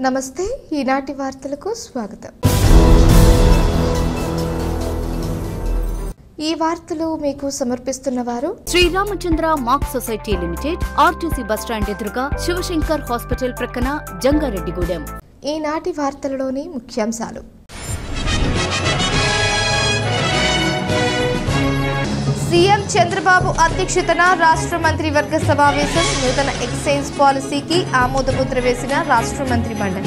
నమస్తే ఈనాటి వార్తలకు స్వాగతం। ఈ వార్తలు మీకు సమర్పిస్తున్నవారు Sriramachandra mark society limited, RTC bus stand ఎదురుగా, శివశంకర్ హాస్పిటల్ ప్రక్కన, జంగారెడ్డిగూడెం। ఈనాటి వార్తలలోని ముఖ్యాంశాలు: సీఎం చంద్రబాబు అధ్యక్షతన రాష్ట్ర మంత్రివర్గ సమావేశం, నూతన ఎక్సైజ్ పాలసీకి ఆమోదముద్ర వేసిన రాష్ట్ర మంత్రి మండలి।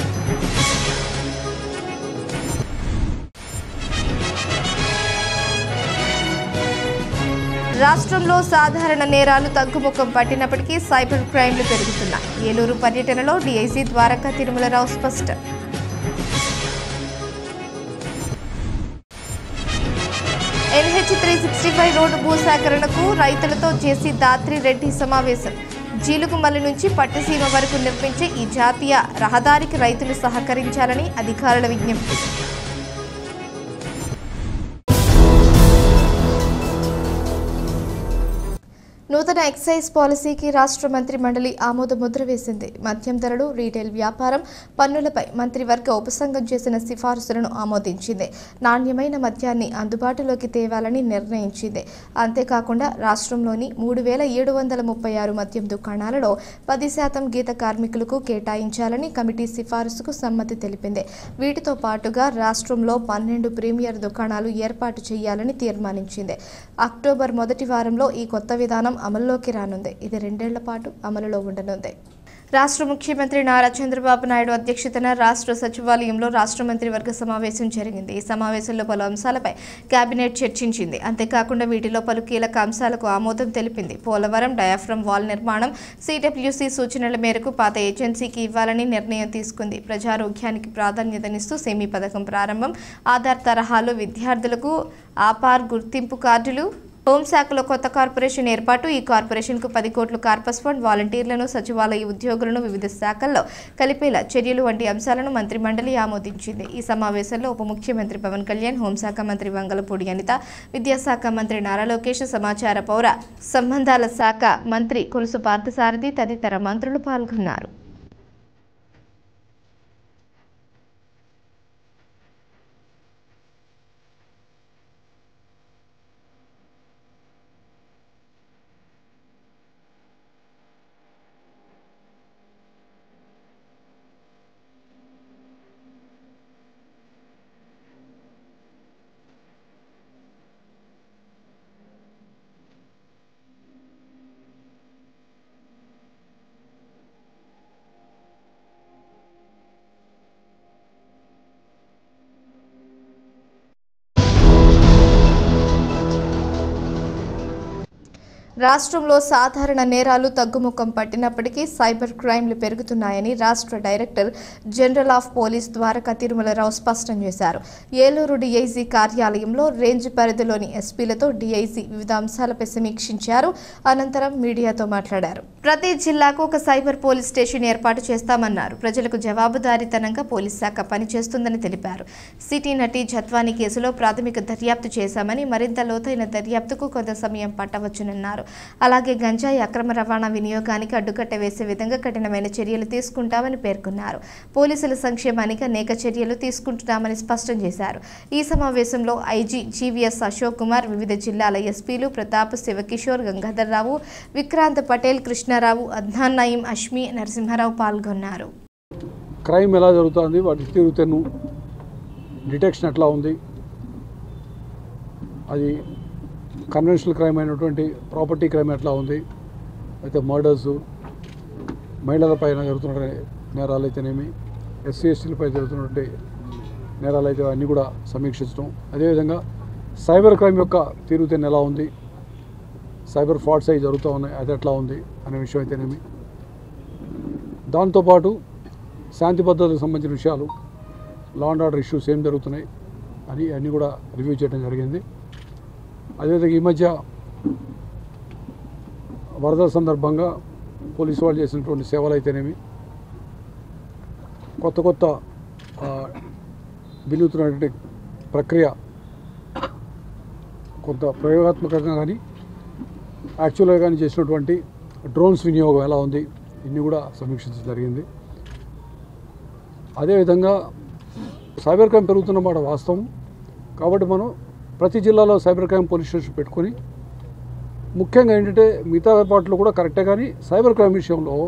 రాష్ట్రంలో సాధారణ నేరాలు తగ్గుముఖం పట్టినప్పటికీ సైబర్ క్రైమ్లు పెరుగుతున్నాయి। ఏలూరు పర్యటనలో డీఐజీ ద్వారకా తిరుమలరావు స్పష్టం। NH 365 రోడ్డు భూసేకరణకు రైతులతో జేసీ దాత్రి రెడ్డి సమావేశం। జీలుగుమల్లి నుంచి పట్టిసీమ వరకు నిర్మించే ఈ జాతీయ రహదారికి రైతులు సహకరించాలని అధికారుల విజ్ఞప్తి। నూతన ఎక్సైజ్ పాలసీకి రాష్ట్ర మంత్రి మండలి ఆమోద ముద్ర వేసింది। మద్యం ధరలు, రీటైల్ వ్యాపారం, పన్నులపై మంత్రివర్గ ఉపసంఘం చేసిన సిఫారసులను ఆమోదించింది। నాణ్యమైన మద్యాన్ని అందుబాటులోకి తేవాలని నిర్ణయించింది। అంతేకాకుండా రాష్ట్రంలోని 3736 మద్యం దుకాణాలలో 10% గీత కార్మికులకు కేటాయించాలని కమిటీ సిఫారసుకు సమ్మతి తెలిపింది। వీటితో పాటుగా రాష్ట్రంలో 12 ప్రీమియర్ దుకాణాలు ఏర్పాటు చేయాలని తీర్మానించింది। అక్టోబర్ మొదటి వారంలో ఈ కొత్త విధానం అమల్లోకి రానుంది। ఇది 2 ఏళ్ల పాటు అమలులో ఉండనుంది। రాష్ట్ర ముఖ్యమంత్రి నారా చంద్రబాబు నాయుడు అధ్యక్షతన రాష్ట్ర సచివాలయంలో రాష్ట్ర మంత్రివర్గ సమావేశం జరిగింది। ఈ సమావేశంలో పలు అంశాలపై కేబినెట్ చర్చించింది। అంతేకాకుండా వీటిలో పలు కీలక అంశాలకు ఆమోదం తెలిపింది। పోలవరం డయాఫ్రమ్ వాల్ నిర్మాణం సిడబ్ల్యూసీ సూచనల మేరకు పాత ఏజెన్సీకి ఇవ్వాలని నిర్ణయం తీసుకుంది। ప్రజారోగ్యానికి ప్రాధాన్యతనిస్తూ సెమీ పథకం ప్రారంభం, ఆధార్ తరహాలో విద్యార్థులకు ఆపార్ గుర్తింపు కార్డులు, హోంశాఖలో కొత్త కార్పొరేషన్ ఏర్పాటు, ఈ కార్పొరేషన్కు 10 కోట్లు కార్పస్ ఫండ్, వాలంటీర్లను, సచివాలయ ఉద్యోగులను వివిధ శాఖల్లో కలిపేలా చర్యలు వంటి అంశాలను మంత్రి మండలి ఆమోదించింది। ఈ సమావేశంలో ఉప ముఖ్యమంత్రి పవన్ కళ్యాణ్, హోంశాఖ మంత్రి వంగలపూడి అనిత, విద్యాశాఖ మంత్రి నారా లోకేష్, సమాచార పౌర సంబంధాల శాఖ మంత్రి కొలుసు పార్థసారథి తదితర మంత్రులు పాల్గొన్నారు। రాష్ట్రంలో సాధారణ నేరాలు తగ్గుముఖం పట్టినప్పటికీ సైబర్ క్రైమ్లు పెరుగుతున్నాయని రాష్ట్ర director general of police Dwaraka Tirumala Rao స్పష్టం చేశారు। ఏలూరు డీఐజీ కార్యాలయంలో రేంజ్ పరిధిలోని ఎస్పీలతో డీఐజీ వివిధ అంశాలపై సమీక్షించారు। అనంతరం మీడియాతో మాట్లాడారు। ప్రతి జిల్లాకు ఒక సైబర్ పోలీస్ స్టేషన్ ఏర్పాటు చేస్తామన్నారు। ప్రజలకు జవాబుదారీతనంగా పోలీస్ శాఖ పనిచేస్తుందని తెలిపారు। సిటీ నటి జత్వానీ కేసులో ప్రాథమిక దర్యాప్తు చేశామని, మరింత లోతైన దర్యాప్తుకు కొంత సమయం పట్టవచ్చునన్నారు। అలాగే గంజాయి అక్రమ రవాణా వినియోగానికి అడ్డుకట్ట వేసే విధంగా కఠినమైన చర్యలు తీసుకుంటామని పేర్కొన్నారు। పోలీసుల సంక్షేమానికి అనేక చర్యలు తీసుకుంటున్నామని స్పష్టం చేశారు। ఈ సమావేశంలో ఐజీ జీవీఎస్ అశోక్ కుమార్, వివిధ జిల్లాల ఎస్పీలు ప్రతాప్, శివకిషోర్, గంగాధర్ రావు, విక్రాంత్ పటేల్, కృష్ణారావు, అద్నాన్ నయీం, అష్మి, నరసింహారావు పాల్గొన్నారు। క్రైమ్ ఎలా జరుగుతుంది, వాటి తీరుతెన్ను డిటెక్షన్ ఎట్లా ఉంది, అది కన్వెన్షనల్ క్రైమ్ అయినటువంటి ప్రాపర్టీ క్రైమ్ ఎట్లా ఉంది, అయితే మర్డర్సు, మహిళలపైన జరుగుతున్న నేరాలు అయితేనేమి, ఎస్సీ ఎస్టీలపై జరుగుతున్నటువంటి నేరాలు అయితే అన్నీ కూడా సమీక్షించడం, అదేవిధంగా సైబర్ క్రైమ్ యొక్క తీరుతెన్ను ఎలా ఉంది, సైబర్ ఫ్రాడ్స్ అవి జరుగుతూ ఉన్నాయి, అది ఎట్లా ఉంది అనే విషయం అయితేనేమి, దాంతోపాటు శాంతి భద్రతకు సంబంధించిన విషయాలు, లా అండ్ ఆర్డర్ ఇష్యూస్ ఏం జరుగుతున్నాయి అని అన్నీ కూడా రివ్యూ చేయడం జరిగింది। అదేవిధంగా ఈ మధ్య వరదల సందర్భంగా పోలీసు వాళ్ళు చేసినటువంటి సేవలు అయితేనేమి, కొత్త వినూత్నటువంటి ప్రక్రియ కొంత ప్రయోగాత్మకంగా కానీ యాక్చువల్గా కానీ చేసినటువంటి డ్రోన్స్ వినియోగం ఎలా ఉంది, ఇన్ని కూడా సమీక్షించడం జరిగింది। అదేవిధంగా సైబర్ క్రైమ్ పెరుగుతున్న మాట వాస్తవం. కాబట్టి మనం ప్రతి జిల్లాలో సైబర్ క్రైమ్ పోలీస్ స్టేషన్ పెట్టుకొని, ముఖ్యంగా ఏంటంటే మిగతా ఏర్పాట్లు కూడా కరెక్టే, కానీ సైబర్ క్రైమ్ విషయంలో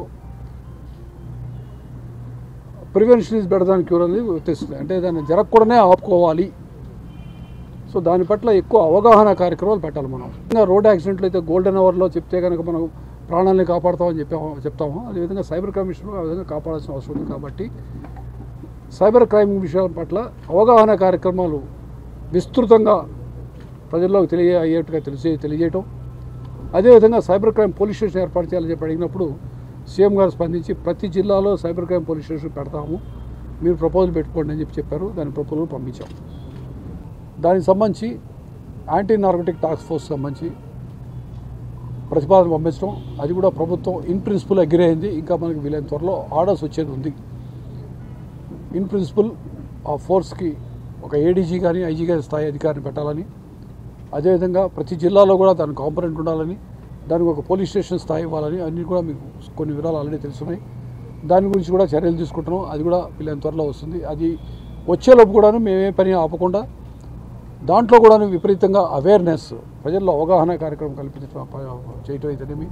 prevention is better than cure అనేది తెస్తుంది. అంటే దాన్ని జరగకూడనే ఆపుకోవాలి. సో దాని పట్ల ఎక్కువ అవగాహన కార్యక్రమాలు పెట్టాలి. మనం ఇంకా రోడ్ యాక్సిడెంట్లు అయితే గోల్డెన్ అవర్లో చెప్తే కనుక మనం ప్రాణాలని కాపాడుతామని చెప్తాము. అదేవిధంగా సైబర్ క్రైమ్ విషయంలో ఆ విధంగా కాపాడాల్సిన అవసరం ఉంది. కాబట్టి సైబర్ క్రైమ్ విషయాల పట్ల అవగాహన కార్యక్రమాలు విస్తృతంగా ప్రజల్లోకి అయ్యేట్టుగా తెలియజేయటం, అదేవిధంగా సైబర్ క్రైమ్ పోలీస్ స్టేషన్ ఏర్పాటు చేయాలని చెప్పి అడిగినప్పుడు సీఎం గారు స్పందించి ప్రతి జిల్లాలో సైబర్ క్రైమ్ పోలీస్ స్టేషన్ పెడతాము, మీరు ప్రపోజల్ పెట్టుకోండి అని చెప్పారు. దాని ప్రపోజల్ పంపించాం. దానికి సంబంధించి యాంటీ నార్కోటిక్ టాస్క్ ఫోర్స్ సంబంధించి ప్రతిపాదన పంపించడం, అది కూడా ప్రభుత్వం ఇన్ ప్రిన్సిపల్ అగ్రీ అయింది. ఇంకా మనకి వీలైన త్వరలో ఆర్డర్స్ వచ్చేది ఉంది. ఇన్ ప్రిన్సిపల్ ఆ ఫోర్స్కి ఒక ఏడీజీ కానీ ఐజీ గారి స్థాయి అధికారిని పెట్టాలని, అదేవిధంగా ప్రతి జిల్లాలో కూడా దాని కాంపొనెంట్ ఉండాలని, దానికి ఒక పోలీస్ స్టేషన్ స్థాయి ఇవ్వాలని, అన్నీ కూడా మీకు కొన్ని వివరాలు ఆల్రెడీ తెలుస్తున్నాయి. దాని గురించి కూడా చర్యలు తీసుకుంటున్నాం. అది కూడా వీలైన త్వరలో వస్తుంది. అది వచ్చేలోపు కూడాను మేమే పని ఆపకుండా దాంట్లో కూడా విపరీతంగా అవేర్నెస్, ప్రజల్లో అవగాహన కార్యక్రమం చేయటం అయితేనేమి.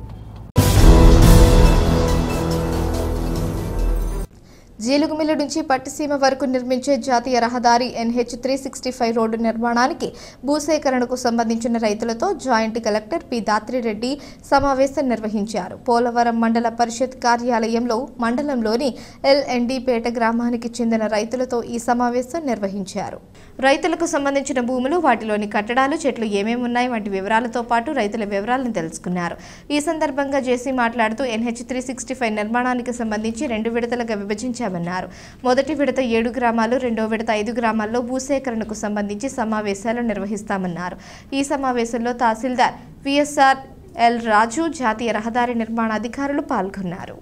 జీలుగుమిల్లి నుంచి పట్టిసీమ వరకు నిర్మించే జాతీయ రహదారి NH 365 రోడ్డు నిర్మాణానికి భూసేకరణకు సంబంధించిన రైతులతో జాయింట్ కలెక్టర్ పి దాత్రిరెడ్డి సమావేశం నిర్వహించారు. పోలవరం మండల పరిషత్ కార్యాలయంలో మండలంలోని LND-పేట గ్రామానికి చెందిన రైతులతో ఈ సమావేశం నిర్వహించారు. రైతులకు సంబంధించిన భూములు, వాటిలోని కట్టడాలు, చెట్లు ఏమేమి ఉన్నాయి వంటి వివరాలతో పాటు రైతుల వివరాలను తెలుసుకున్నారు. ఈ సందర్భంగా జేసీ మాట్లాడుతూ NH 365 నిర్మాణానికి సంబంధించి 2 విడతలుగా విభజించారు. మొదటి విడత 7 గ్రామాలు, రెండో విడత 5 గ్రామాల్లో భూసేకరణకు సంబంధించి సమావేశాలు నిర్వహిస్తామన్నారు. ఈ సమావేశంలో తహసీల్దార్ VSR-L రాజు, జాతీయ రహదారి నిర్మాణ అధికారులు పాల్గొన్నారు.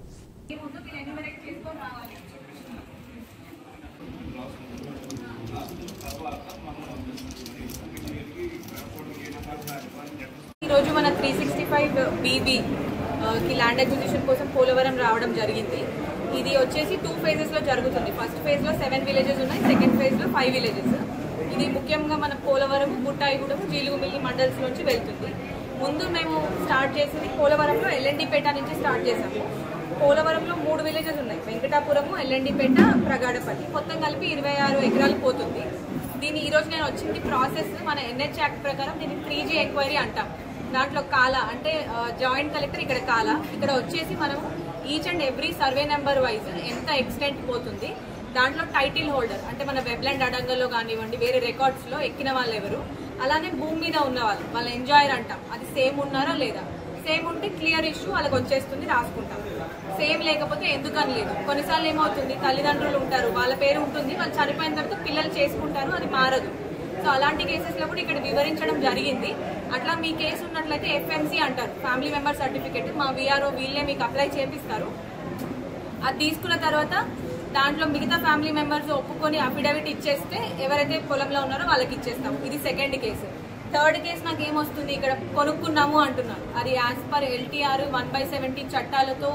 ఈరోజు మన 365BB కి ల్యాండ్ అక్విజిషన్ కోసం పోలవరం రావడం జరిగింది. ఇది వచ్చేసి 2 phases లో జరుగుతుంది. ఫస్ట్ ఫేజ్ లో 7 villages ఉన్నాయి, సెకండ్ ఫేజ్ లో 5 villages. ఇది ముఖ్యంగా మన పోలవరం, బుట్టాయిగూడెం, జీలుగుమిల్లి మండల్స్ నుంచి వెళ్తుంది. ముందు మేము స్టార్ట్ చేసింది పోలవరంలో LND-పేట నుంచి స్టార్ట్ చేసాము. పోలవరంలో 3 villages ఉన్నాయి, వెంకటాపురము, LND-పేట, ప్రగాడపల్లి. మొత్తం కలిపి 26 ఎకరాలు పోతుంది. దీని ఈరోజు నేను వచ్చింది ప్రాసెస్ మన NH యాక్ట్ ప్రకారం దీన్ని 3G ఎంక్వైరీ అంటాం. దాంట్లో కాలా అంటే జాయింట్ కలెక్టర్, ఇక్కడ కాలా, ఇక్కడ వచ్చేసి మనము each and every survey number wise ఎంత ఎక్స్టెంట్ పోతుంది, దాంట్లో టైటిల్ హోల్డర్ అంటే మన వెబ్లాండ్ అడంగల్లో కానివ్వండి, వేరే రికార్డ్స్లో ఎక్కిన వాళ్ళు ఎవరు, అలానే భూమి మీద ఉన్న వాళ్ళ ఎంజాయర్ అంటాం, అది సేమ్ ఉన్నారా లేదా, సేమ్ ఉంటే క్లియర్ ఇష్యూ వాళ్ళకి వచ్చేస్తుంది, రాసుకుంటాం. సేమ్ లేకపోతే ఎందుకని లేదు. కొన్నిసార్లు ఏమవుతుంది, తల్లిదండ్రులు ఉంటారు, వాళ్ళ పేరు ఉంటుంది, వాళ్ళు చనిపోయిన తర్వాత పిల్లలు చేసుకుంటారు, అది మారదు. సో అలాంటి కేసెస్లో కూడా ఇక్కడ వివరించడం జరిగింది. అట్లా మీ కేసు ఉన్నట్లయితే FMC అంటారు, ఫ్యామిలీ మెంబర్ సర్టిఫికేట్, మా VRO వీళ్ళే మీకు అప్లై చేపిస్తారు. అది తీసుకున్న తర్వాత దాంట్లో మిగతా ఫ్యామిలీ మెంబర్స్ ఒప్పుకొని అఫిడవిట్ ఇచ్చేస్తే ఎవరైతే పొలంలో ఉన్నారో వాళ్ళకి ఇచ్చేస్తాము. ఇది సెకండ్ కేసు. థర్డ్ కేసు నాకు ఏమొస్తుంది, ఇక్కడ కొనుక్కున్నాము అంటున్నారు. అది యాజ్ పర్ LTR 1/70 చట్టాలతో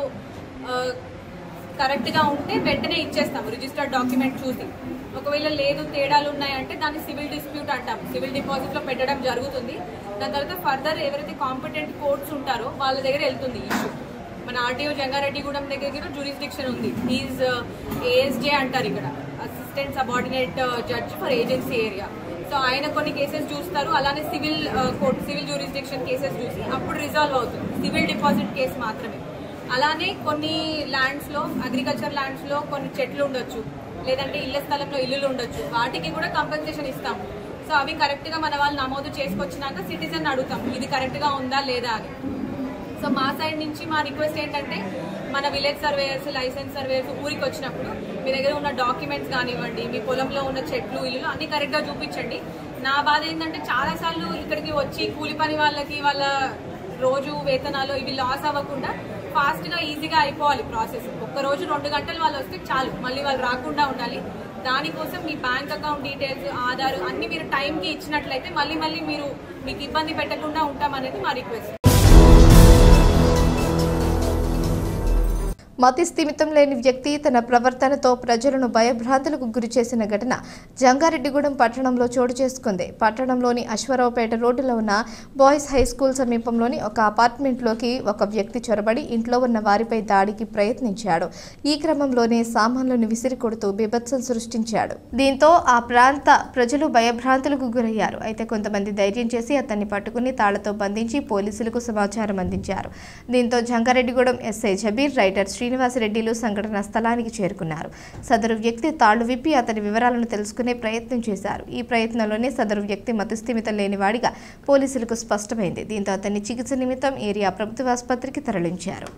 కరెక్ట్గా ఉంటే వెంటనే ఇచ్చేస్తాము రిజిస్టర్డ్ డాక్యుమెంట్ చూసి. ఒకవేళ లేదు, తేడాలు ఉన్నాయంటే దాన్ని సివిల్ డిస్ప్యూట్ అంటాము, సివిల్ డిపాజిట్లో పెట్టడం జరుగుతుంది. దాని తర్వాత ఫర్దర్ ఎవరైతే కాంపిటెంట్ కోర్ట్స్ ఉంటారో వాళ్ళ దగ్గర వెళ్తుంది ఇష్యూ. మన RTO జంగారెడ్డిగూడెం దగ్గర జ్యూరిస్డిక్షన్ ఉంది. ఈజ్ ASJ అంటారు ఇక్కడ, assistant subordinate judge for agency area. So ఆయన కొన్ని కేసెస్ చూస్తారు, అలానే civil court, civil jurisdiction cases చూసి అప్పుడు రిజాల్వ్ అవుతుంది, సివిల్ డిపాజిట్ కేసు మాత్రమే. అలానే కొన్ని ల్యాండ్స్లో, అగ్రికల్చర్ ల్యాండ్స్లో కొన్ని చెట్లు ఉండొచ్చు, లేదంటే ఇళ్ల స్థలంలో ఇల్లులు ఉండొచ్చు, వాటికి కూడా కంపెన్సేషన్ ఇస్తాము. సో అవి కరెక్ట్గా మన వాళ్ళు నమోదు చేసుకొచ్చినాక సిటిజన్ అడుగుతాం ఇది కరెక్ట్గా ఉందా లేదా అని. సో మా సైడ్ నుంచి మా రిక్వెస్ట్ ఏంటంటే, మన విలేజ్ సర్వేయర్స్, లైసెన్స్ సర్వేయర్స్ ఊరికి వచ్చినప్పుడు మీ దగ్గర ఉన్న డాక్యుమెంట్స్ కానివ్వండి, మీ పొలంలో ఉన్న చెట్లు, ఇల్లులు అన్ని కరెక్ట్గా చూపించండి. నా బాధ ఏంటంటే చాలాసార్లు ఇక్కడికి వచ్చి కూలి పని వాళ్ళకి వాళ్ళ రోజు వేతనాలు ఇవి లాస్ అవ్వకుండా ఫాస్ట్గా ఈజీగా అయిపోవాలి ప్రాసెస్. ఒక్కరోజు 2 గంటలు వాళ్ళు వస్తే చాలు, మళ్ళీ వాళ్ళు రాకుండా ఉండాలి. దానికోసం మీ బ్యాంక్ అకౌంట్ డీటెయిల్స్, ఆధార్ అన్ని మీరు టైంకి ఇచ్చినట్లయితే మళ్ళీ మీకు ఇబ్బంది పెట్టకుండా ఉంటామనేది మా రిక్వెస్ట్. మతి స్థిమితం లేని వ్యక్తి తన ప్రవర్తనతో ప్రజలను భయభ్రాంతులకు గురి చేసిన ఘటన జంగారెడ్డిగూడెం పట్టణంలో చోటు చేసుకుంది. పట్టణంలోని అశ్వరావుపేట రోడ్డులో ఉన్న బాయ్స్ హై స్కూల్ సమీపంలోని ఒక అపార్ట్మెంట్లోకి ఒక వ్యక్తి చొరబడి ఇంట్లో ఉన్న వారిపై దాడికి ప్రయత్నించాడు. ఈ క్రమంలోనే సామాన్లను విసిరి కొడుతూ బీభత్సం సృష్టించాడు. దీంతో ఆ ప్రాంత ప్రజలు భయభ్రాంతులకు గురయ్యారు. అయితే కొంతమంది ధైర్యం చేసి అతన్ని పట్టుకుని తాళ్లతో బంధించి పోలీసులకు సమాచారం అందించారు. దీంతో జంగారెడ్డిగూడెం ఎస్ఐ జబీర్, రైటర్ శ్రీనివాసరెడ్డిలు సంఘటనా స్థలానికి చేరుకున్నారు. సదరు వ్యక్తి తాళ్లు విప్పి అతని వివరాలను తెలుసుకునే ప్రయత్నం చేశారు. ఈ ప్రయత్నంలోనే సదరు వ్యక్తి మతిస్థిమితం లేనివాడిగా పోలీసులకు స్పష్టమైంది. దీంతో అతన్ని చికిత్స నిమిత్తం ఏరియా ప్రభుత్వ ఆసుపత్రికి తరలించారు.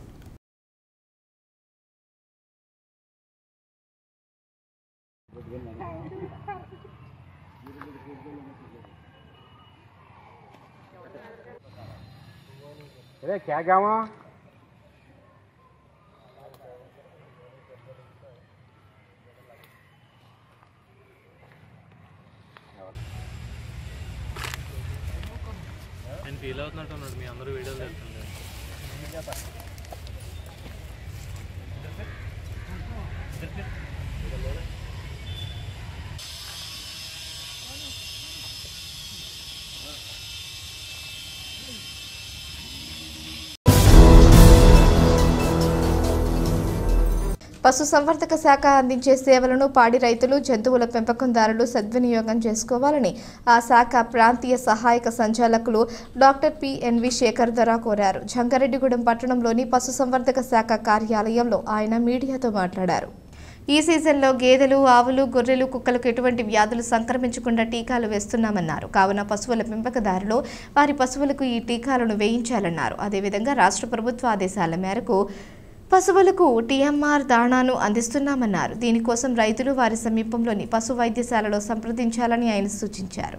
अरे क्या गाँव నేను ఫీల్ అవుతున్నట్టున్నాడు. మీ అందరూ వీడియోలు చేస్తుండే పశుసంవర్ధక శాఖ అందించే సేవలను పాడి రైతులు, జంతువుల పెంపకందారులు సద్వినియోగం చేసుకోవాలని ఆ శాఖ ప్రాంతీయ సహాయక సంచాలకులు డాక్టర్ పిఎన్వి శేఖర్ ధర కోరారు. జంగారెడ్డిగూడెం పట్టణంలోని పశుసంవర్ధక శాఖ కార్యాలయంలో ఆయన మీడియాతో మాట్లాడారు. ఈ సీజన్లో గేదెలు, ఆవులు, గొర్రెలు, కుక్కలకు ఎటువంటి వ్యాధులు సంక్రమించకుండా టీకాలు వేస్తున్నామన్నారు. కావున పశువుల పెంపకదారులు వారి పశువులకు ఈ టీకాలను వేయించాలన్నారు. అదేవిధంగా రాష్ట్ర ప్రభుత్వ ఆదేశాల మేరకు పశువులకు టీఎంఆర్ దాణాను అందిస్తున్నామన్నారు. దీనికోసం రైతులు వారి సమీపంలోని పశు వైద్యశాలలో సంప్రదించాలని ఆయన సూచించారు.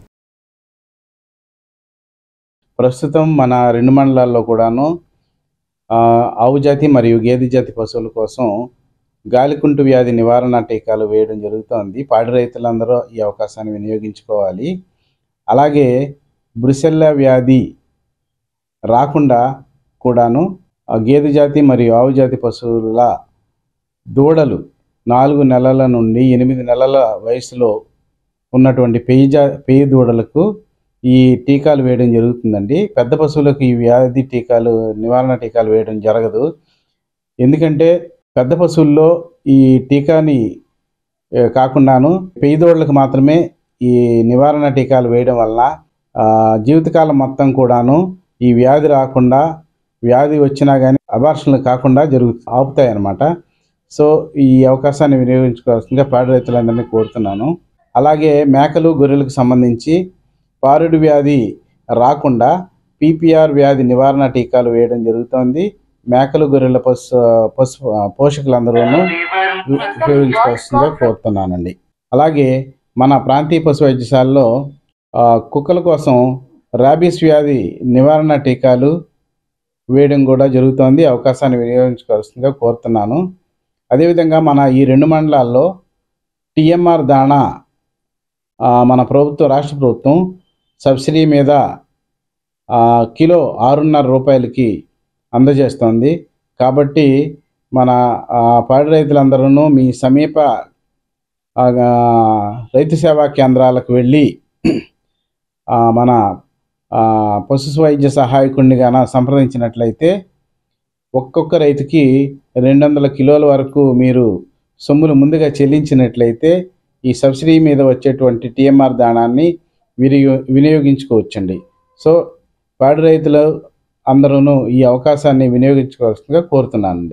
ప్రస్తుతం మన 2 మండలాల్లో కూడాను ఆవు జాతి మరియు గేదె జాతి పశువుల కోసం గాలికుంటు వ్యాధి నివారణ టీకాలు వేయడం జరుగుతోంది. పాడి రైతులందరూ ఈ అవకాశాన్ని వినియోగించుకోవాలి. అలాగే బ్రుసెల్లా వ్యాధి రాకుండా కూడాను గేదె జాతి మరియు ఆవు జాతి పశువుల దూడలు 4 నెలల నుండి 8 నెలల వయసులో ఉన్నటువంటి పెయ్యి దూడలకు ఈ టీకాలు వేయడం జరుగుతుందండి. పెద్ద పశువులకు ఈ వ్యాధి టీకాలు, నివారణ టీకాలు వేయడం జరగదు. ఎందుకంటే పెద్ద పశువుల్లో ఈ టీకాని కాకుండాను పెయ్యి దూడలకు మాత్రమే ఈ నివారణ టీకాలు వేయడం వల్ల జీవితకాలం మొత్తం కూడాను ఈ వ్యాధి రాకుండా, వ్యాధి వచ్చినా కానీ అబార్షన్లు కాకుండా ఆపుతాయి అన్నమాట. సో ఈ అవకాశాన్ని వినియోగించుకోవాల్సిందిగా పాడి రైతులందరినీ కోరుతున్నాను. అలాగే మేకలు, గొర్రెలకు సంబంధించి పారుడు వ్యాధి రాకుండా పీపీఆర్ వ్యాధి నివారణ టీకాలు వేయడం జరుగుతోంది. మేకలు, గొర్రెల పోషకులందరూ ఉపయోగించుకోవాల్సిందిగా కోరుతున్నానండి. అలాగే మన ప్రాంతీయ పశు వైద్యశాలలో కుక్కల కోసం ర్యాబీస్ వ్యాధి నివారణ టీకాలు వేయడం కూడా జరుగుతోంది. అవకాశాన్ని వినియోగించుకోవాల్సిందిగా కోరుతున్నాను. అదేవిధంగా మన ఈ 2 మండలాల్లో టీఎంఆర్ దాణా మన రాష్ట్ర ప్రభుత్వం సబ్సిడీ మీద కిలో 6.5 రూపాయలకి అందజేస్తోంది. కాబట్టి మన పాడి రైతులందరూ మీ సమీప రైతు సేవా కేంద్రాలకు వెళ్ళి మన పశు వైద్య సహాయకుడిని గాన సంప్రదించినట్లయితే ఒక్కొక్క రైతుకి 200 కిలోల వరకు మీరు సొమ్ములు ముందుగా చెల్లించినట్లయితే ఈ సబ్సిడీ మీద వచ్చేటువంటి టీఎంఆర్ దాణాన్ని వినియోగించుకోవచ్చండి. సో పాడి రైతులు అందరూ ఈ అవకాశాన్ని వినియోగించుకోవాల్సిందిగా కోరుతున్నానండి.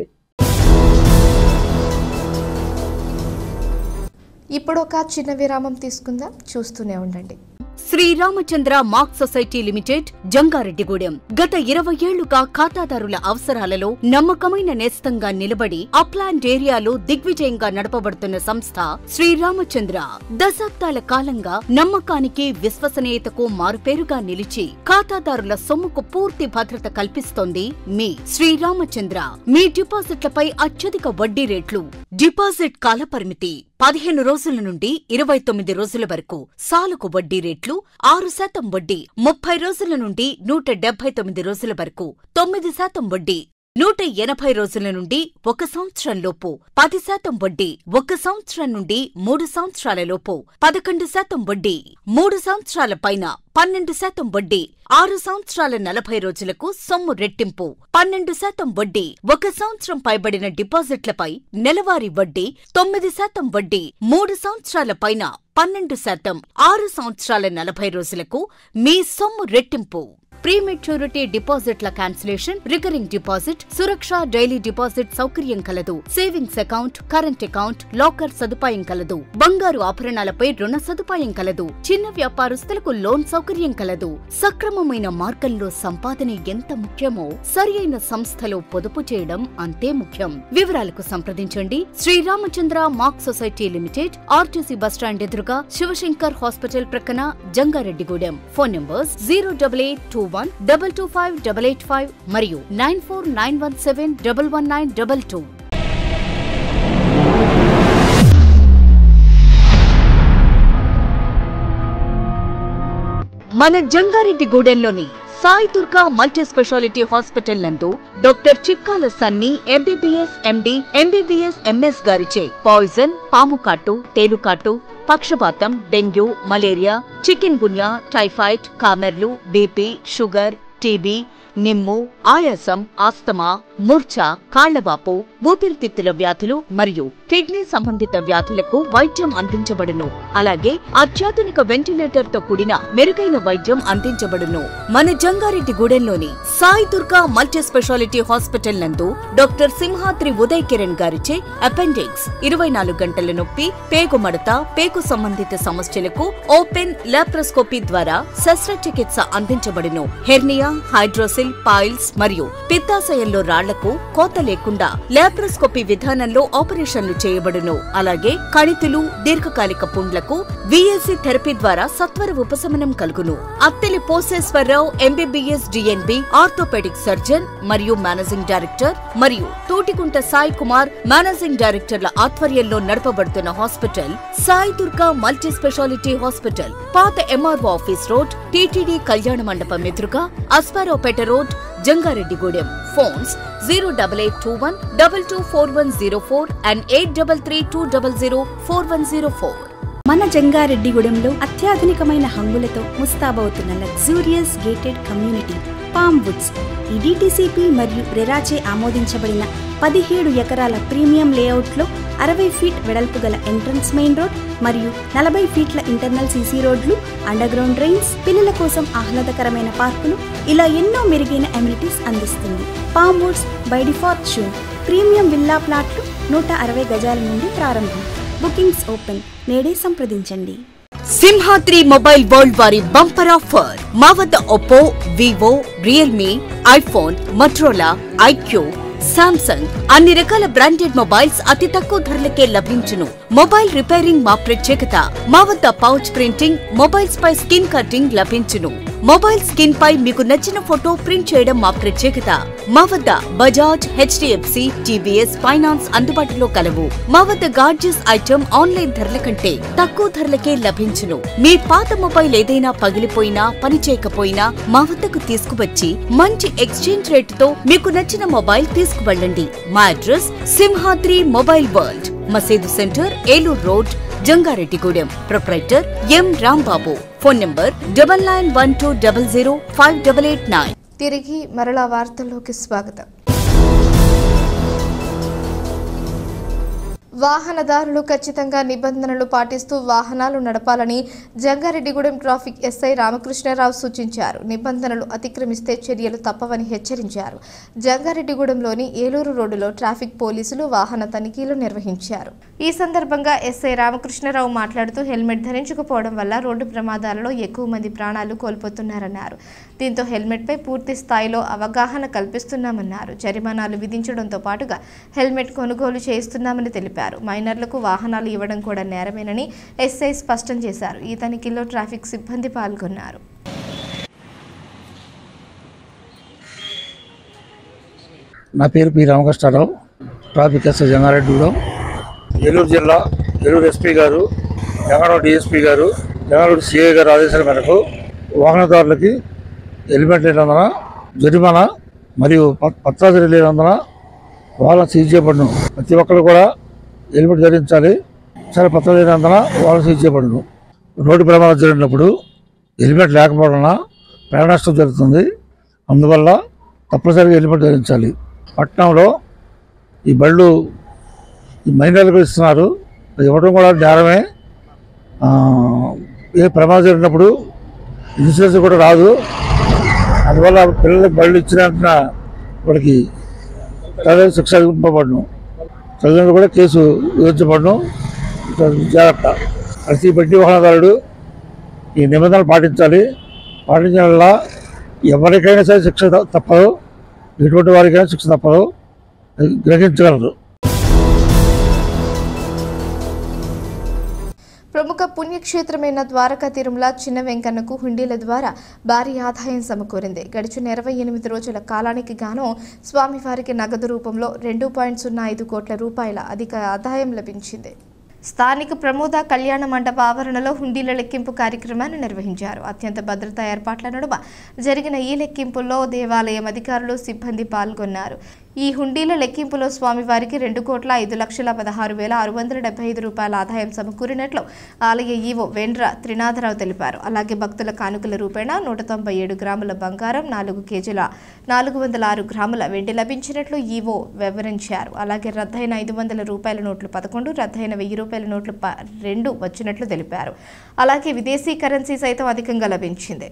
ఇప్పుడు ఒక చిన్న విరామం తీసుకుందాం. చూస్తూనే ఉండండి. Sriramachandra mark society limited, Jangareddygudem. గత 20 ఏళ్లుగా ఖాతాదారుల అవసరాలలో నమ్మకమైన నేస్తంగా నిలబడి అప్లాండ్ ఏరియాలో దిగ్విజయంగా నడపబడుతున్న సంస్థ శ్రీరామచంద్ర. దశాబ్దాల కాలంగా నమ్మకానికి, విశ్వసనీయతకు మారుపేరుగా నిలిచి ఖాతాదారుల సొమ్ముకు పూర్తి భద్రత కల్పిస్తోంది మీ శ్రీరామచంద్ర. మీ డిపాజిట్లపై అత్యధిక వడ్డీ రేట్లు, డిపాజిట్ కాలపరిమితి 15 రోజుల నుండి 29 రోజుల వరకు, సాలుకు వడ్డీ రేట్లు 6% వడ్డీ, 30 రోజుల నుండి 179 రోజుల వరకు 9% వడ్డీ. 180 రోజుల నుండి 1 సంవత్సరం లోపు 10% వడ్డీ, 1 సంవత్సరం నుండి 3 సంవత్సరాల లోపు 11% వడ్డీ, 3 సంవత్సరాల పైన 12% వడ్డీ, 6 సంవత్సరాల 40 రోజులకు సొమ్ము రెట్టింపు 12% వడ్డీ, 1 సంవత్సరం పైబడిన డిపాజిట్లపై నెలవారీ వడ్డీ 9% వడ్డీ, 3 సంవత్సరాల పైన 12%, 6 సంవత్సరాల 40 రోజులకు మీ సొమ్ము రెట్టింపు. ప్రీమెచ్యూరిటీ డిపాజిట్ల cancellation, recurring deposit, Suraksha daily deposit సౌకర్యం కలదు. Savings account, current account, locker సదుపాయం కలదు. బంగారు ఆభరణాలపై రుణ సదుపాయం కలదు. చిన్న వ్యాపారస్తులకు లోన్ సౌకర్యం కలదు. సక్రమమైన మార్గంలో సంపాదన ఎంత ముఖ్యమో సరియైన సంస్థలో పొదుపు చేయడం అంతే ముఖ్యం. వివరాలకు సంప్రదించండి. Sriramachandra mark society limited, RTC bus stand ఎదురుగా, శివశంకర్ హాస్పిటల్ ప్రక్కన, జంగారెడ్డిగూడెం. ఫోన్ నంబర్స్ 08821225885 మరియు 9491711922. మన జంగారెడ్డిగూడెంలోని Sai Durga multi speciality hospital నందు doctor Chikkala Sunny MBBS MD MBBS MS గారిచే పాయిజన్, పాముకాటు, తేలుకాటు, పక్షపాతం, dengue, malaria, chikungunya, typhoid, కామెర్లు, బీపీ, షుగర్, టీబీ, నిమ్ము, ఆయాసం, ఆస్తమా, మూర్ఛ, కాళ్లవాపు, ఊపిరితిత్తుల వ్యాధులు మరియు కిడ్నీ సంబంధిత వ్యాధులకు వైద్యం అందించబడును. అలాగే అత్యాధునిక వెంటిలేటర్ తో కూడిన మెరుగైన వైద్యం అందించబడును. మన జంగారెడ్డిగూడెంలోని Sai Durga multi speciality hospital నందు డాక్టర్ సింహాద్రి ఉదయ్ కిరణ్ గారిచే అపెండిక్స్, 24 గంటల నొప్పి, పేగు మడత, పేగు సంబంధిత సమస్యలకు ఓపెన్ లాప్రోస్కోపీ ద్వారా శస్త్రచికిత్స అందించబడును. హెర్నియా, హైడ్రోసిల్, పాయిల్స్ మరియు పిత్తాశయంలో రాళ్లకు కోత లేకుండా లాప్రోస్కోపీ విధానంలో ఆపరేషన్లు చేయబడును. అలాగే కణితులు, దీర్ఘకాలిక పుండ్లకు VAC థెరపీ ద్వారా సత్వర ఉపశమనం కలుగును. Atteli Poseswara Rao MBBS DNB orthopaedic surgeon మరియు మేనేజింగ్ డైరెక్టర్ మరియు తోటికుంట సాయి కుమార్ మేనేజింగ్ డైరెక్టర్ల ఆధ్వర్యంలో నడపబడుతున్న hospital Sai Durga multi speciality hospital, పాత MRO ఆఫీస్ రోడ్, TTD కళ్యాణ మండపం ఎదురుగా, Aswaraopeta road, Jangareddygudem. Phones 08821224104 and 8332004104. మన జంగారెడ్డిగూడెంలో అత్యాధునికమైన హంగులతో ముస్తాబవుతున్న luxurious gated community palm woods. ఈ DTCP మరియు రెరాచే ఆమోదించబడిన 17 ఎకరాల ప్రీమియం లేఅవుట్లో 60 ఫీట్ వెడల్పు గల ఎంట్రన్స్ మెయిన్ రోడ్ మరియు 40 ఫీట్ల ఇంటర్నల్ CC రోడ్లు, అండర్ గ్రౌండ్ డ్రైన్స్, పిల్లల కోసం ఆహ్లాదకరమైన పార్కులు, ఇలా ఎన్నో మెరుగైన అమ్యూనిటీస్ అందిస్తుంది. పామ్ వుడ్స్ బై డిఫాల్ట్ షూన్ ప్రీమియం విల్లా ప్లాట్లు 160 గజాల నుండి ప్రారంభం. Bookings open. నేడే సంప్రదించండి. సింహాద్రి మొబైల్ వరల్డ్ వారి బంపర్ ఆఫర్. మా వద్ద Oppo, Vivo, Realme, iPhone, Motorola, IQ, Samsung అన్ని రకాల బ్రాండెడ్ మొబైల్స్ అతి తక్కువ ధరలకే లభించును. మొబైల్ రిపేరింగ్ మా ప్రత్యేకత. మా వద్ద పౌచ్ ప్రింటింగ్, మొబైల్స్ పై స్కిన్ కటింగ్ లభించును. మొబైల్ స్కిన్ పై మీకు నచ్చిన ఫోటో ప్రింట్ చేయడం మా ప్రత్యేకత. మా వద్ద బజాజ్, HDFC, TVS ఫైనాన్స్ అందుబాటులో కలవు. మా వద్ద గార్జియస్ ఐటమ్ ఆన్లైన్ ధరల కంటే తక్కువ ధరలకే లభించును. మీ పాత మొబైల్ ఏదైనా పగిలిపోయినా, పనిచేయకపోయినా మా వద్దకు తీసుకువచ్చి మంచి ఎక్స్చేంజ్ రేటుతో మీకు నచ్చిన మొబైల్ తీసుకువెళ్ళండి. మా అడ్రస్ సింహాద్రి మొబైల్ వరల్డ్, మసీదు centre, Eluru road, Jangareddygudem. Proprietor M. Rambabu. Phone number 9912005889. తిరిగి మరలా వార్తల్లోకి స్వాగతం. వాహనదారులు ఖచ్చితంగా నిబంధనలు పాటిస్తూ వాహనాలు నడపాలని జంగారెడ్డిగూడెం ట్రాఫిక్ SI రామకృష్ణరావు సూచించారు. నిబంధనలు అతిక్రమిస్తే చర్యలు తప్పవని హెచ్చరించారు. జంగారెడ్డిగూడెంలోని ఏలూరు రోడ్డులో ట్రాఫిక్ పోలీసులు వాహన తనిఖీలు నిర్వహించారు. ఈ సందర్భంగా SI రామకృష్ణరావు మాట్లాడుతూ హెల్మెట్ ధరించకపోవడం వల్ల రోడ్డు ప్రమాదాలలో ఎక్కువ మంది ప్రాణాలు కోల్పోతున్నారన్నారు. దీంతో హెల్మెట్పై పూర్తి స్థాయిలో అవగాహన కల్పిస్తున్నామన్నారు. జరిమానాలు విధించడంతో పాటుగా హెల్మెట్ కొనుగోలు చేయిస్తున్నామని తెలిపారు. మైనర్లకు వాహనాలు ఇవ్వడం కూడా నేరమేనని SI స్పష్టం చేశారు. ఈ తనిఖీల్లో ట్రాఫిక్ సిబ్బంది పాల్గొన్నారు. నా పేరు P Ramakrishna Rao, traffic SI Jangareddygudem. Eluru జిల్లా ఏలూరు SP గారు, జంగారెడ్డి DSP గారు, జంగారెడ్డి CI గారు ఆదేశాల మేరకు వాహనదారులకి హెల్మెట్ లేనందున జరిమానా మరియు పత్రాలు లేనందున వాళ్ళని సీజ్ చేయబడును. ప్రతి ఒక్కరు కూడా హెల్మెట్ ధరించాలి. సరే పత్రాలు లేనందున వాళ్ళని సీజ్ చేయబడును. రోడ్డు ప్రమాదం జరిగినప్పుడు హెల్మెట్ లేకపోవడం వలన ప్రాణ నష్టం జరుగుతుంది. అందువల్ల తప్పనిసరిగా హెల్మెట్ ధరించాలి. పట్టణంలో ఈ బళ్ళు ఈ మైనర్లకు ఇస్తున్నారు. అది ఇవ్వడం కూడా నేరమే. ఏ ప్రమాదం జరిగినప్పుడు ఇన్సూరెన్స్ కూడా రాదు. అందువల్ల పిల్లలకు బళ్ళు ఇచ్చిన వాడికి తల్లిదండ్రులు శిక్ష విధింపబడును. తల్లిదండ్రులు కూడా కేసు విధించబడును. జాగ్రత్త. ప్రతి బండి వాహనదారుడు ఈ నిబంధనలు పాటించాలి. పాటించడం వల్ల ఎవరికైనా సరే శిక్ష తప్పదు. ఎటువంటి వారికైనా శిక్ష తప్పదు. గ్రహించగలరు. ప్రముఖ పుణ్యక్షేత్రమైన ద్వారకా తిరుమల చిన్న వెంకన్నకు హుండీల ద్వారా భారీ ఆదాయం సమకూరింది. గడిచిన 28 రోజుల కాలానికి గాను స్వామివారికి నగదు రూపంలో 2.05 కోట్ల రూపాయల అధిక ఆదాయం లభించింది. స్థానిక ప్రమోద కళ్యాణ మండప ఆవరణలో హుండీల లెక్కింపు కార్యక్రమాన్ని నిర్వహించారు. అత్యంత భద్రతా ఏర్పాట్ల నడుమ జరిగిన ఈ లెక్కింపుల్లో దేవాలయం అధికారులు, సిబ్బంది పాల్గొన్నారు. ఈ హుండీల లెక్కింపులో స్వామివారికి 2,05,16,675 రూపాయల ఆదాయం సమకూరినట్లు ఆలయ ఈవో వెండ్ర త్రినాథరావు తెలిపారు. అలాగే భక్తుల కానుకల రూపేణా 197 గ్రాముల బంగారం, 4 కేజీల 406 గ్రాముల వెండి లభించినట్లు ఈవో వివరించారు. అలాగే రద్దయిన 500 రూపాయల నోట్లు 11, రద్దయిన 1000 రూపాయల నోట్లు 2 వచ్చినట్లు తెలిపారు. అలాగే విదేశీ కరెన్సీ సైతం అధికంగా లభించింది.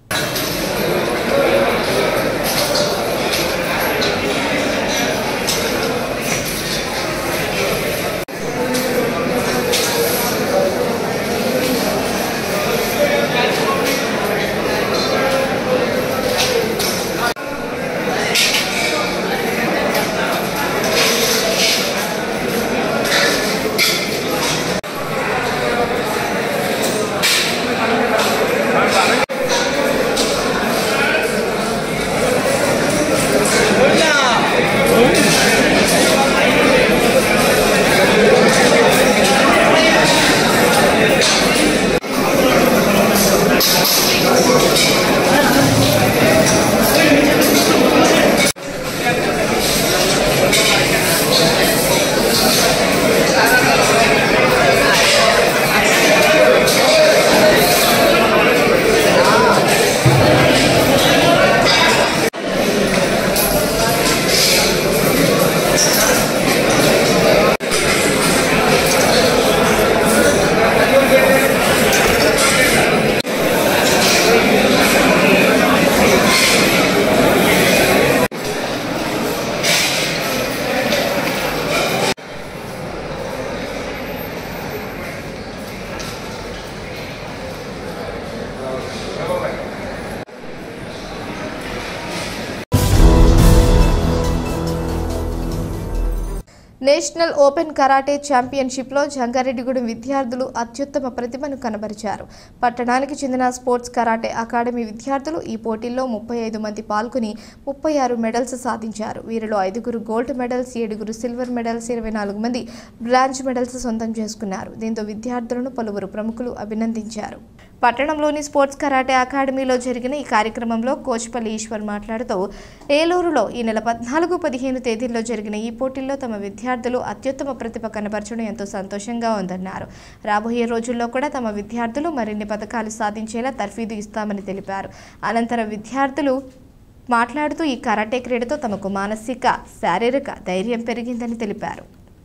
నేషనల్ ఓపెన్ కరాటే ఛాంపియన్షిప్లో జంగారెడ్డిగూడెం విద్యార్థులు అత్యుత్తమ ప్రతిభను కనబరిచారు. పట్టణానికి చెందిన స్పోర్ట్స్ కరాటే అకాడమీ విద్యార్థులు ఈ పోటీల్లో 35 మంది పాల్గొని 36 మెడల్స్ సాధించారు. వీరిలో 5 గోల్డ్ మెడల్స్, 7 సిల్వర్ మెడల్స్, 24 మంది బ్రాంజ్ మెడల్స్ సొంతం చేసుకున్నారు. దీంతో విద్యార్థులను పలువురు ప్రముఖులు అభినందించారు. పట్టణంలోని స్పోర్ట్స్ కరాటే అకాడమీలో జరిగిన ఈ కార్యక్రమంలో కోచ్పల్లి ఈశ్వర్ మాట్లాడుతూ, ఏలూరులో ఈ నెల 14, 15 తేదీల్లో జరిగిన ఈ పోటీల్లో తమ విద్యార్థులు అత్యుత్తమ ప్రతిభ కనబరచడం ఎంతో సంతోషంగా ఉందన్నారు. రాబోయే రోజుల్లో కూడా తమ విద్యార్థులు మరిన్ని పథకాలు సాధించేలా తర్ఫీదు ఇస్తామని తెలిపారు. అనంతరం విద్యార్థులు మాట్లాడుతూ ఈ కరాటే క్రీడతో తమకు మానసిక, శారీరక ధైర్యం పెరిగిందని తెలిపారు.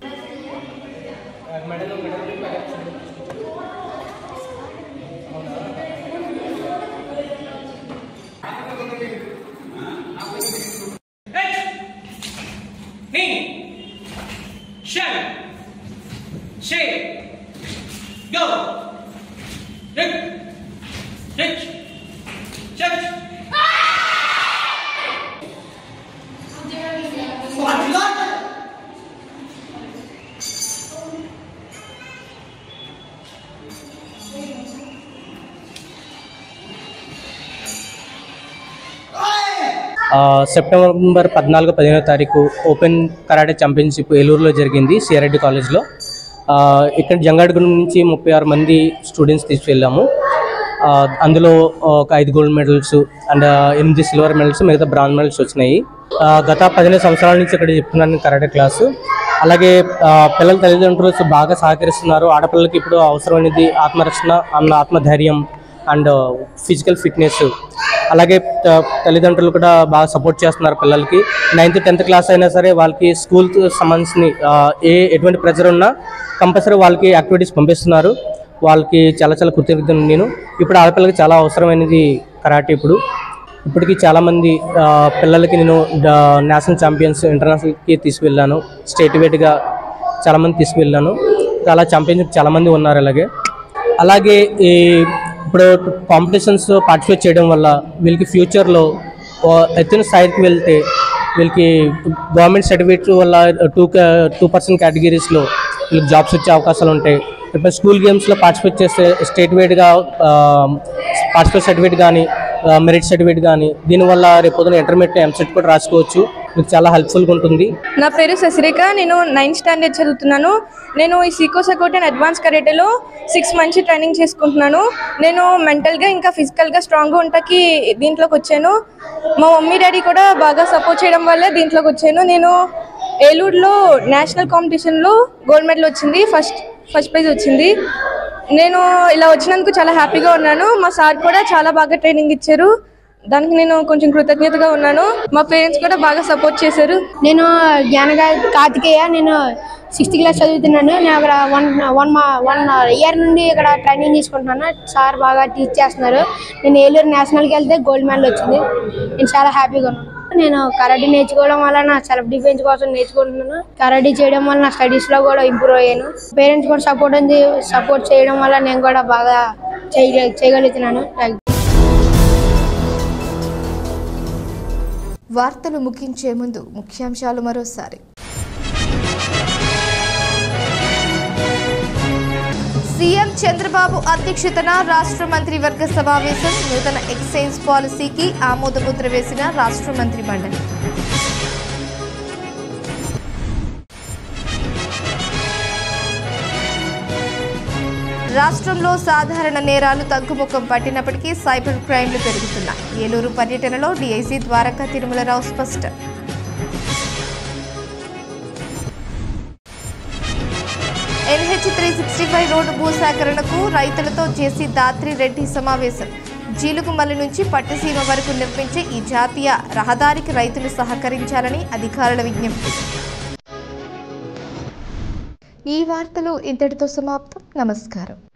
సెప్టెంబర్ 14, 15 తారీఖు ఓపెన్ కరాటే ఛాంపియన్షిప్ ఏలూరులో జరిగింది, సిఆర్రెడ్డి కాలేజ్లో. ఇక్కడ జంగారెడ్డిగూడెం నుంచి 36 మంది స్టూడెంట్స్ తీసుకెళ్ళాము. అందులో ఒక 5 gold medals and 8 silver medals, మిగతా బ్రాంజ్ మెడల్స్ వచ్చినాయి. గత 15 సంవత్సరాల నుంచి ఇక్కడ చెప్తున్నాను కరాటే క్లాసు. అలాగే పిల్లల తల్లిదండ్రులు బాగా సహకరిస్తున్నారు. ఆడపిల్లలకి ఇప్పుడు అవసరమైనది ఆత్మరక్షణ, ఆత్మధైర్యం అండ్ ఫిజికల్ ఫిట్నెస్. అలాగే తల్లిదండ్రులు కూడా బాగా సపోర్ట్ చేస్తున్నారు పిల్లలకి. 9th 10th క్లాస్ అయినా సరే వాళ్ళకి స్కూల్కి సంబంధించిన ఎటువంటి ప్రెజర్ ఉన్నా కంపల్సరీ వాళ్ళకి యాక్టివిటీస్ పంపిస్తున్నారు. వాళ్ళకి చాలా చాలా కృతజ్ఞతలు. నేను ఇప్పుడు ఆడపిల్లలకి చాలా అవసరమైనది కరాటే. ఇప్పటికీ చాలామంది పిల్లలకి నేను నేషనల్ ఛాంపియన్స్ ఇంటర్నేషనల్కి తీసుకువెళ్ళాను. స్టేట్ వైడ్గా చాలామంది తీసుకువెళ్ళాను. చాలా ఛాంపియన్షిప్ చాలామంది ఉన్నారు. అలాగే ఇప్పుడు కాంపిటీషన్స్ పార్టిసిపేట్ చేయడం వల్ల వీళ్ళకి ఫ్యూచర్లో ఎత్తున స్థాయికి వెళ్తే వీళ్ళకి గవర్నమెంట్ సర్టిఫికేట్ వల్ల 2% కేటగిరీస్లో వీళ్ళకి జాబ్స్ వచ్చే అవకాశాలు ఉంటాయి. ఇప్పుడు స్కూల్ గేమ్స్లో పార్టిసిపేట్ చేస్తే స్టేట్ వైడ్గా పార్టిసిపేట్ సర్టిఫికేట్ కానీ మెరిట్ సర్టిఫికేట్ కానీ దీనివల్ల రేపు పొద్దున ఇంటర్మీడియట్ ఎంసెట్ కూడా రాసుకోవచ్చు. మీకు చాలా హెల్ప్ఫుల్గా ఉంటుంది. నా పేరు శశిరేఖ. నేను 9th స్టాండర్డ్ చదువుతున్నాను. నేను ఈ సీకో సకోట్ అండ్ అడ్వాన్స్ కరాటేలో 6 మంత్స్ ట్రైనింగ్ చేసుకుంటున్నాను. నేను మెంటల్గా ఇంకా ఫిజికల్గా స్ట్రాంగ్గా ఉండటానికి దీంట్లోకి వచ్చాను. మా మమ్మీ డాడీ కూడా బాగా సపోర్ట్ చేయడం వల్లే దీంట్లోకి వచ్చాను. నేను ఏలూరులో నేషనల్ కాంపిటీషన్లో గోల్డ్ మెడల్ వచ్చింది, ఫస్ట్ ప్రైజ్ వచ్చింది. నేను ఇలా వచ్చినందుకు చాలా హ్యాపీగా ఉన్నాను. మా సార్ కూడా చాలా బాగా ట్రైనింగ్ ఇచ్చారు. దానికి నేను కొంచెం కృతజ్ఞతగా ఉన్నాను. మా పేరెంట్స్ కూడా బాగా సపోర్ట్ చేశారు. నేను జ్ఞానగా కార్తికేయ. నేను 6th క్లాస్ చదువుతున్నాను. నేను అక్కడ 1 ఇయర్ నుండి ఇక్కడ ట్రైనింగ్ తీసుకుంటున్నాను. సార్ బాగా టీచ్ చేస్తున్నారు. నేను ఏలూరు నేషనల్కి వెళ్తే గోల్డ్ మెడల్ వచ్చింది. నేను చాలా హ్యాపీగా ఉన్నాను. నేను కరాటే నేర్చుకోవడం వల్ల నా సెల్ఫ్ డిఫెన్స్ కోసం నేర్చుకుంటున్నాను. కరాటే చేయడం వల్ల నా స్టడీస్లో కూడా ఇంప్రూవ్ అయ్యాను. పేరెంట్స్ కూడా సపోర్ట్ చేయడం వల్ల నేను కూడా బాగా చేయగలుగుతున్నాను. వార్తలు ముగించే ముందు ముఖ్యాంశాలు మరోసారి. సీఎం చంద్రబాబు అధ్యక్షతన రాష్ట్ర మంత్రివర్గ సమావేశం. నూతన ఎక్సైజ్ పాలసీకి ఆమోదముద్ర వేసిన రాష్ట్ర మంత్రి మండలి. రాష్ట్రంలో సాధారణ నేరాలు తగ్గుముఖం పట్టినప్పటికీ సైబర్ క్రైమ్లు పెరుగుతున్నాయి. ఏలూరు పర్యటనలో డీఐజీ ద్వారకా తిరుమలరావు స్పష్టం. NH 365 రోడ్డు భూసేకరణకు రైతులతో జేసీ దాత్రి రెడ్డి సమావేశం. జీలుగుమల్లి నుంచి పట్టిసీమ వరకు నిర్మించే ఈ జాతీయ రహదారికి రైతులు సహకరించాలని అధికారుల విజ్ఞప్తి. ఈ వార్తలు ఇంతటితో సమాప్తం. నమస్కారం.